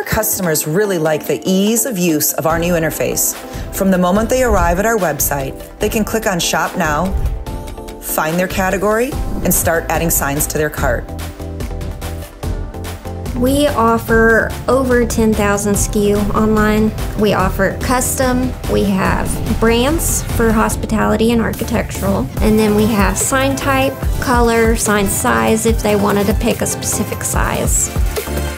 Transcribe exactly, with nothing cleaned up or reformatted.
our customers really like the ease of use of our new interface. From the moment they arrive at our website, they can click on Shop Now, find their category, and start adding signs to their cart. We offer over ten thousand S K U online. We offer custom, we have brands for hospitality and architectural, and then we have sign type, color, sign size if they wanted to pick a specific size.